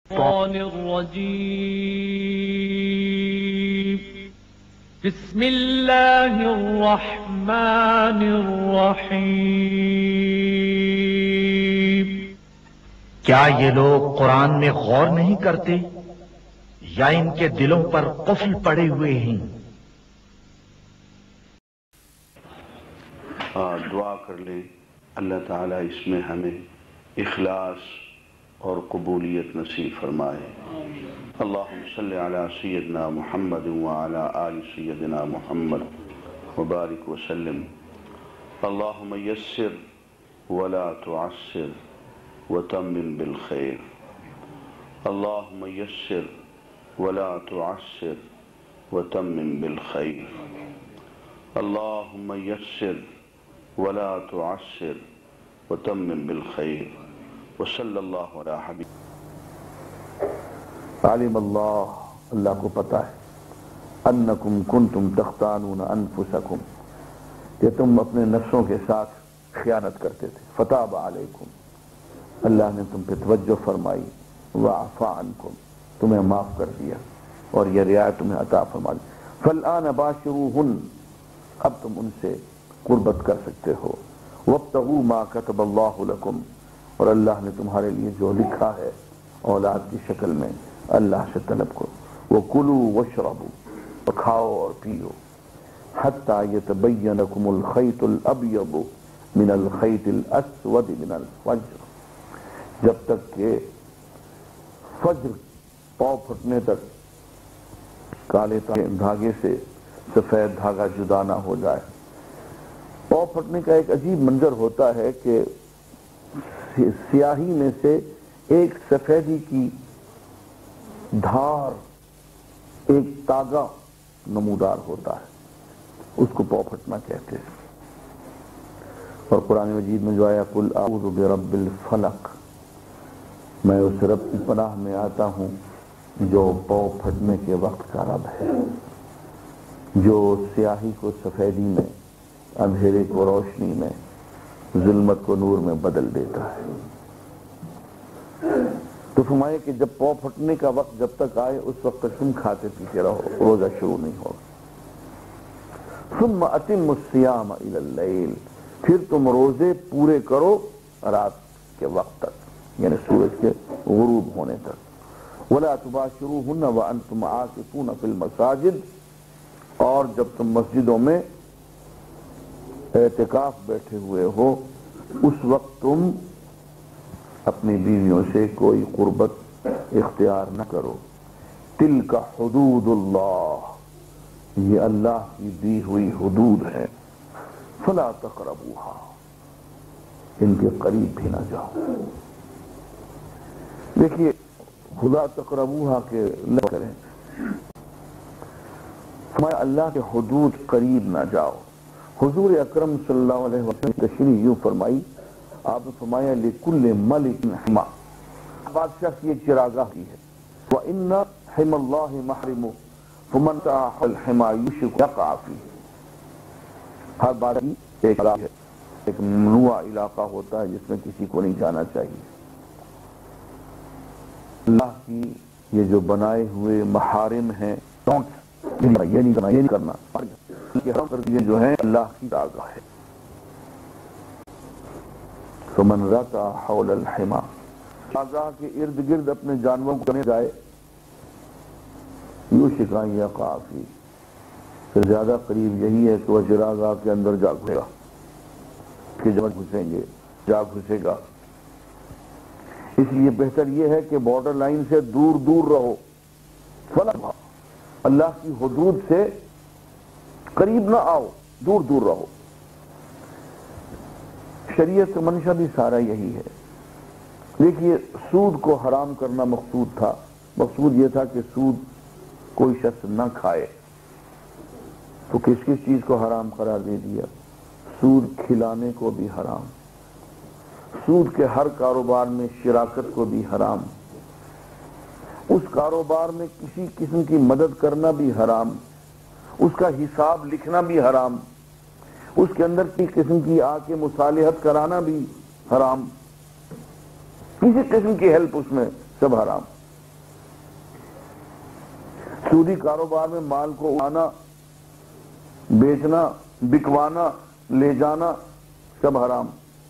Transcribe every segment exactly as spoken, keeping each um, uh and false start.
الشيطان الرجيم بسم الله الرحمن الرحيم کیا یہ لوگ قرآن میں غور نہیں کرتے یا ان کے دلوں پر قفل پڑے ہوئے ہیں؟ دعا کر لیں اللہ تعالیٰ اس میں ہمیں اخلاص اور قبولیت نصیب فرمائے. اللہم صلی علی سیدنا محمد وعلی آل سیدنا محمد وبارک وسلم. اللہم یسر ولا تعسر وتمم بالخیر. اللہم یسر ولا تعسر وتمم بالخیر. اللہم یسر ولا تعسر وتمم بالخیر. وصلی اللہ علیہ حبیب. عالم اللہ، اللہ کو پتا ہے انکم کنتم تختانون انفسکم، کہ تم اپنے نفسوں کے ساتھ خیانت کرتے تھے. فتاب علیکم، اللہ نے تم پہ توجہ فرمائی. وعفا عنکم، تمہیں معاف کر دیا اور یہ رعایت تمہیں عطا فرما دی. فالآن باشروہن، اب تم ان سے قربت کر سکتے ہو. وابتغوا ما کتب اللہ لکم، اور اللہ نے تمہارے لیے جو لکھا ہے اولاد کی شکل میں اللہ سے طلب کرو. وَكُلُوا وَاشْرَبُوا، اور کھاؤ اور پیو. حَتَّى يَتَبَيَّنَ لَكُمُ الْخَيْطُ الْأَبْيَضُ مِنَ الْخَيْطِ الْأَسْوَدِ مِنَ الْفَجْرِ، جب تک کہ فجر پاؤں پھٹنے تک کالے دھاگے سے سفید دھاگا جدا نہ ہو جائے. پاؤں پھٹنے کا ایک عجیب منظر ہوتا ہے کہ سیاہی میں سے ایک سفیدی کی دھار، ایک تاگا نمودار ہوتا ہے، اس کو پاؤں پھٹنا کہتے ہیں. اور قرآن مجید میں جو آیا قل اعوذ برب الفلق، میں اس رب کی پناہ میں آتا ہوں جو پاؤں پھٹنے کے وقت کا رب ہے، جو سیاہی کو سفیدی میں، اندھیرے کو روشنی میں، ظلمت کو نور میں بدل دیتا ہے. تو فرمایا کہ جب پاؤں پھٹنے کا وقت جب تک آئے اس وقت تک تم کھاتے پیتے رہو، روزہ شروع نہیں ہوگا. ثم اتموا الصیام الی اللیل، پھر تم روزے پورے کرو رات کے وقت تک، یعنی سورج کے غروب ہونے تک. ولا تباشروہن وانتم عاکفون فی المساجد، اور جب تم مسجدوں میں اعتکاف بیٹھے ہوئے ہو اس وقت تم اپنی بیویوں سے کوئی قربت اختیار نہ کرو. تلک حدود اللہ، یہ اللہ کی دی ہوئی حدود ہے. فلا تقربوها، ان کے قریب بھی نہ جاؤ. دیکھیے خدا تقربوها کے لفظ کریں، ہمارے اللہ کے حدود قریب نہ جاؤ. حضور اکرم صلی اللہ علیہ وسلم تشریح یوں فرمائی، آپ نے فرمایا لِكُلِّ مَلِكٍ حِمَا، بادشاہ کی ایک چراگاہ کی ہے. وَإِنَّ حِمَ اللَّهِ مَحْرِمُ فَمَنْ تَعَحَ الْحِمَا يُشْرِكُ يَقَعَ فِيهِ. ہر بادشاہ کی ایک علاقہ ہے، ایک ممنوع علاقہ ہوتا ہے جس میں کسی کو نہیں جانا چاہیے. اللہ کی یہ جو بنائے ہوئے محارم ہیں، ڈونٹ، یہ نہیں کرنا، یہ نہیں کرنا، کہ ہم کر جو ہیں اللہ کی آگاہ ہے. فمن رکع حول الحما، آگاہ کے ارد گرد اپنے جانوروں کو کرنے جائے، یوشک ان یقع فیہ، پھر زیادہ قریب یہی ہے کہ وہ چراگاہ کے اندر جا گھسے گا، کہ جب گھسیں گے جا گھسے گا. اس لیے بہتر یہ ہے کہ بارڈر لائن سے دور دور رہو. فلا، اللہ کی حدود سے قریب نہ آؤ، دور دور رہو. شریعت کا منشا بھی سارا یہی ہے. دیکھیے سود کو حرام کرنا مقصود تھا، مقصود یہ تھا کہ سود کوئی شخص نہ کھائے. تو کس کس چیز کو حرام قرار دے دیا؟ سود کھلانے کو بھی حرام، سود کے ہر کاروبار میں شراکت کو بھی حرام، اس کاروبار میں کسی قسم کی مدد کرنا بھی حرام، اس کا حساب لکھنا بھی حرام، اس کے اندر کسی قسم کی آ کے مصالحت کرانا بھی حرام، کسی قسم کی ہیلپ اس میں سب حرام. سودی کاروبار میں مال کو اڑانا، بیچنا، بکوانا، لے جانا سب حرام۔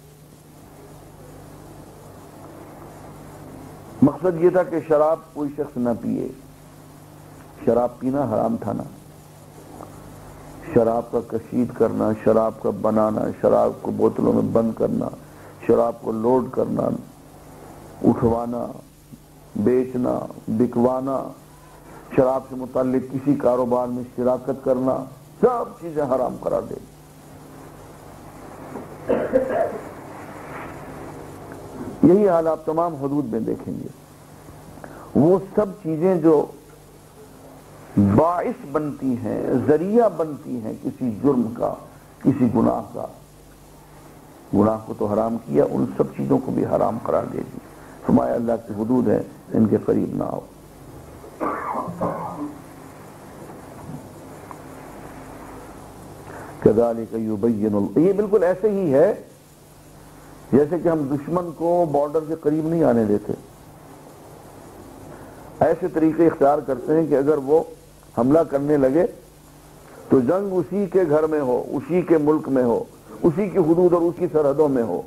مقصد یہ تھا کہ شراب کوئی شخص نہ پیے، شراب پینا حرام تھا نا۔ شراب کا کشید کرنا، شراب کا بنانا، شراب کو بوتلوں میں بند کرنا، شراب کو لوڈ کرنا، اٹھوانا، بیچنا، بکوانا، شراب سے متعلق کسی کاروبار میں شراکت کرنا، سب چیزیں حرام قرار دے۔ یہی حال آپ تمام حدود میں دیکھیں گے۔ وہ سب چیزیں جو باعث بنتی ہیں، ذریعہ بنتی ہیں کسی جرم کا، کسی گناہ کا، گناہ کو تو حرام کیا، ان سب چیزوں کو بھی حرام قرار دے دی۔ فرمایا اللہ کی حدود ہے، ان کے قریب نہ آؤ۔ كذلك يبين اللہ، یہ بالکل ایسے ہی ہے جیسے کہ ہم دشمن کو بارڈر کے قریب نہیں آنے دیتے، ایسے طریقے اختیار کرتے ہیں کہ اگر وہ حملہ کرنے لگے تو جنگ اسی کے گھر میں ہو، اسی کے ملک میں ہو، اسی کی حدود اور اس کی سرحدوں میں ہو۔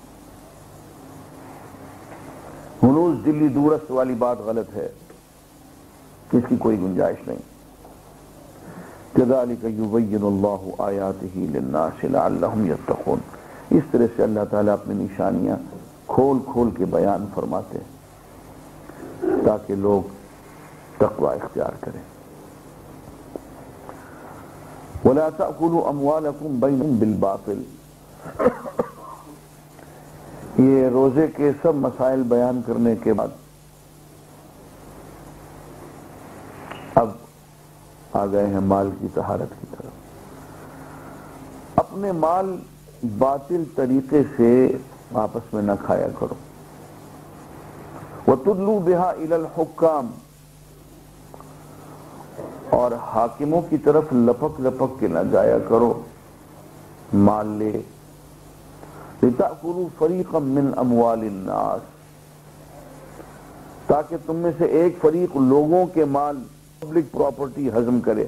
ہنوز دلی دورست والی بات غلط ہے، اس کی کوئی گنجائش نہیں۔ كذلك يبين الله آياته للناس لعلهم يتقون، اس طرح سے اللہ تعالیٰ اپنی نشانیاں کھول کھول کے بیان فرماتے ہیں تاکہ لوگ تقوی اختیار کریں۔ ولا تأكلوا أموالكم بينكم بالباطل، یہ روزے کے سب مسائل بیان کرنے کے بعد اب آ گئے ہیں مال کی طہارت کی طرف۔ اپنے مال باطل طریقے سے آپس میں نہ کھایا کرو۔ وَتُدْلُوا بِهَا إِلَى الْحُكَّامِ، اور حاکموں کی طرف لپک لپک کے نہ جایا کرو مال لے۔ لِتَأْكُلُوا فَرِيقًا مِّنْ أَمْوَالِ النَّاسِ، تاکہ تم میں سے ایک فریق لوگوں کے مال، پبلک پراپرٹی ہضم کرے،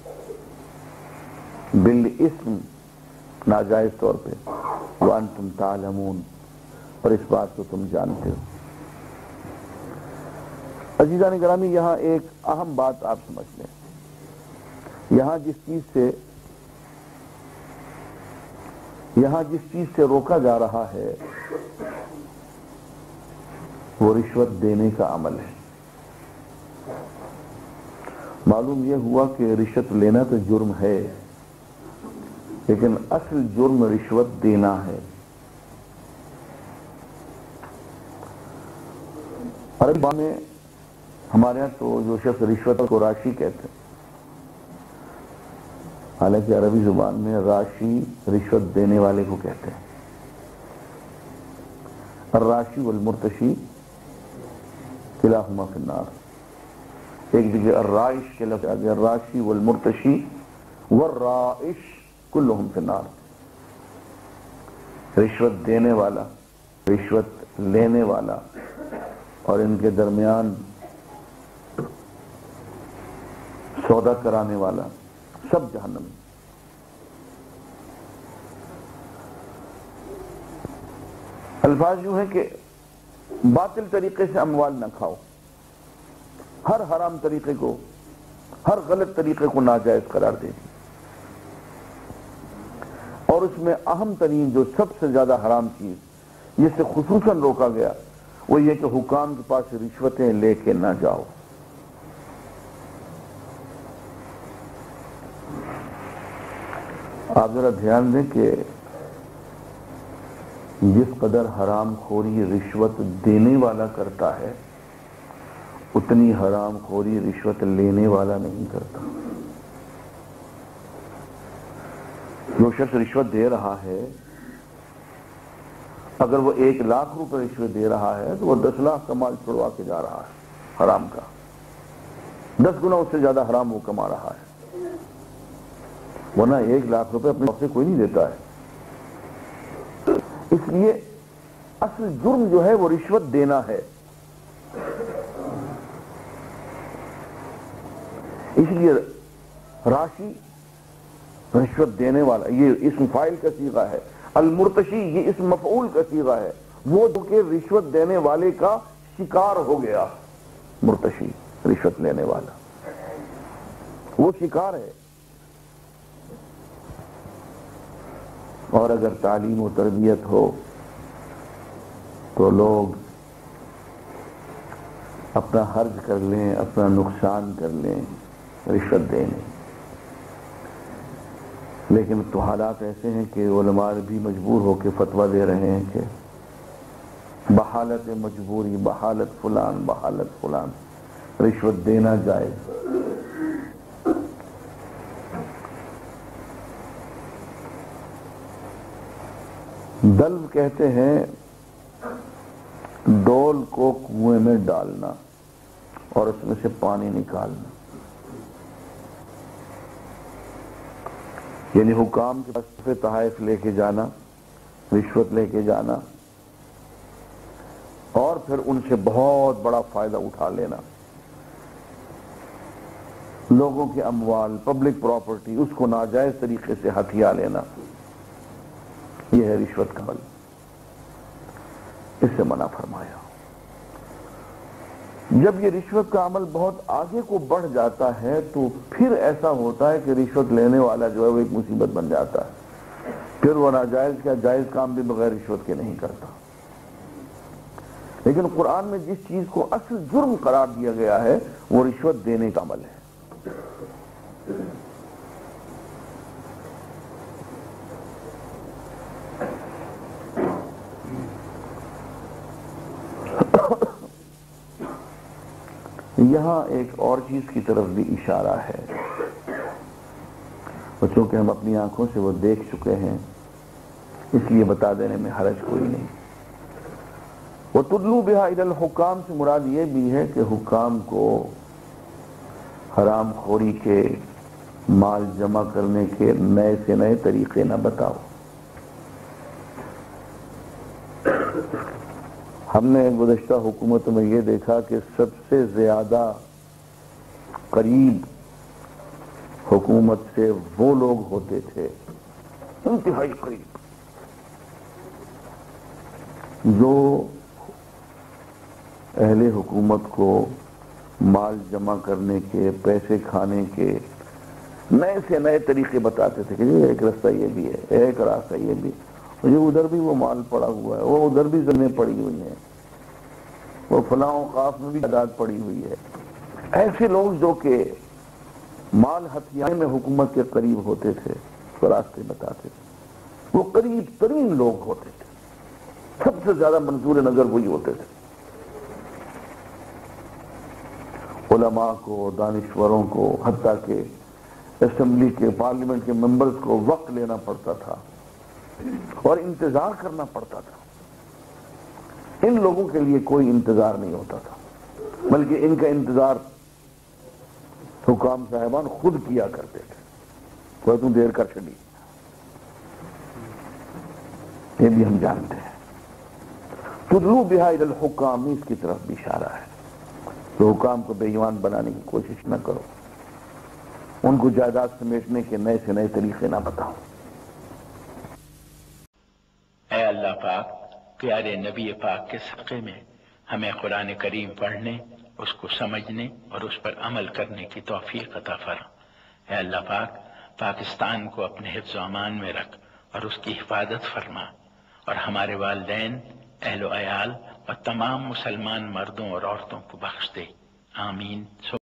بالاسم، ناجائز طور پہ، وانتم تعلمون، اور اس بات کو تم جانتے ہو۔ عزیزان گرامی، یہاں ایک اہم بات آپ سمجھ لیں، یہاں جس چیز سے یہاں جس چیز سے روکا جا رہا ہے وہ رشوت دینے کا عمل ہے۔ معلوم یہ ہوا کہ رشوت لینا تو جرم ہے، لیکن اصل جرم رشوت دینا ہے۔ عربی زبان میں ہمارے یہاں تو جو شخص رشوت کو راشی کہتے ہیں، حالانکہ عربی زبان میں راشی رشوت دینے والے کو کہتے ہیں۔ الراشی والمرتشی کلاہما فی النار، ایک جگہ الرائش کے لفظ آ گیا، الراشی والمرتشی والرائش کلہم فی النار، رشوت دینے والا، رشوت لینے والا اور ان کے درمیان سودا کرانے والا سب جہنم میں۔ الفاظ یوں ہے کہ باطل طریقے سے اموال نہ کھاؤ، ہر حرام طریقے کو، ہر غلط طریقے کو ناجائز قرار دے دی، اور اس میں اہم ترین جو سب سے زیادہ حرام چیز جس سے خصوصاً روکا گیا وہ یہ کہ حکام کے پاس رشوتیں لے کے نہ جاؤ۔ آپ ذرا دھیان دیں کہ جس قدر حرام خوری رشوت دینے والا کرتا ہے اتنی حرام خوری رشوت لینے والا نہیں کرتا۔ جو شخص رشوت دے رہا ہے، اگر وہ ایک لاکھ روپے رشوت دے رہا ہے تو وہ دس لاکھ کا مال چھڑوا کے جا رہا ہے حرام کا، دس گنا اس سے زیادہ حرام وہ کما رہا ہے، ورنہ ایک لاکھ روپے اپنے وقت سے کوئی نہیں دیتا ہے۔ اس لیے اصل جرم جو ہے وہ رشوت دینا ہے۔ اس لیے راشی رشوت دینے والا، یہ اسم فاعل کا صیغہ ہے، المرتشی یہ اسم مفعول کا صیغہ ہے، وہ جو کہ رشوت دینے والے کا شکار ہو گیا، مرتشی رشوت لینے والا وہ شکار ہے۔ اور اگر تعلیم و تربیت ہو تو لوگ اپنا حرج کر لیں، اپنا نقصان کر لیں، رشوت دیں لیں، لیکن تو حالات ایسے ہیں کہ علماء بھی مجبور ہو کے فتویٰ دے رہے ہیں کہ بحالت مجبوری، بحالت فلان، بحالت فلان رشوت دینا جائز۔ دلو کہتے ہیں ڈول کو کنویں میں ڈالنا اور اس میں سے پانی نکالنا، یعنی حکام کے پاس تحائف لے کے جانا، رشوت لے کے جانا اور پھر ان سے بہت بڑا فائدہ اٹھا لینا، لوگوں کے اموال، پبلک پراپرٹی، اس کو ناجائز طریقے سے ہتھیا لینا، یہ ہے رشوت کا عمل، اس سے منع فرمایا۔ جب یہ رشوت کا عمل بہت آگے کو بڑھ جاتا ہے تو پھر ایسا ہوتا ہے کہ رشوت لینے والا جو ہے وہ ایک مصیبت بن جاتا ہے، پھر وہ ناجائز کیا جائز کام بھی بغیر رشوت کے نہیں کرتا۔ لیکن قرآن میں جس چیز کو اصل جرم قرار دیا گیا ہے وہ رشوت دینے کا عمل ہے۔ یہاں ایک اور چیز کی طرف بھی اشارہ ہے، بچوں کہ ہم اپنی آنکھوں سے وہ دیکھ چکے ہیں، اس لیے بتا دینے میں حرج کوئی نہیں۔ وَتُدْلُوا بِهَا إِلَى الْحُكَّامِ سے مراد یہ بھی ہے کہ حکام کو حرام خوری کے مال جمع کرنے کے نئے سے نئے طریقے نہ بتاؤ۔ ہم نے گزشتہ حکومت میں یہ دیکھا کہ سب سے زیادہ قریب حکومت سے وہ لوگ ہوتے تھے، انتہائی قریب، جو اہل حکومت کو مال جمع کرنے کے، پیسے کھانے کے نئے سے نئے طریقے بتاتے تھے کہ یہ ایک راستہ یہ بھی ہے، ایک راستہ یہ بھی، یہ ادھر بھی وہ مال پڑا ہوا ہے، وہ ادھر بھی زمینیں پڑی ہوئی ہیں، وہ فلاں اوقاف میں بھی تعداد پڑی ہوئی ہے۔ ایسے لوگ جو کہ مال ہتھیانے میں حکومت کے قریب ہوتے تھے، وہ راستے بتاتے تھے، وہ قریب ترین لوگ ہوتے تھے، سب سے زیادہ منظور نظر وہی ہوتے تھے۔ علماء کو، دانشوروں کو، حتیٰ کہ اسمبلی کے، پارلیمنٹ کے ممبرز کو وقت لینا پڑتا تھا اور انتظار کرنا پڑتا تھا۔ ان لوگوں کے لیے کوئی انتظار نہیں ہوتا تھا، بلکہ ان کا انتظار حکام صاحبان خود کیا کرتے تھے، کوئی تم دیر کر چلی، یہ بھی ہم جانتے ہیں۔ تُدْلُوا بِهَا إِلَى الْحُكَّامِ اس کی طرف بھی اشارہ ہے، تو حکام کو بے ایمان بنانے کی کوشش نہ کرو، ان کو جائیداد سمیٹنے کے نئے سے نئے طریقے نہ بتاؤ۔ اے اللہ پاک، پیارے نبی پاک کے صدقے میں ہمیں قرآن کریم پڑھنے، اس کو سمجھنے اور اس پر عمل کرنے کی توفیق عطا فرما۔ اے اللہ پاک، پاکستان کو اپنے حفظ و امان میں رکھ اور اس کی حفاظت فرما، اور ہمارے والدین، اہل و عیال اور تمام مسلمان مردوں اور عورتوں کو بخش دے، آمین۔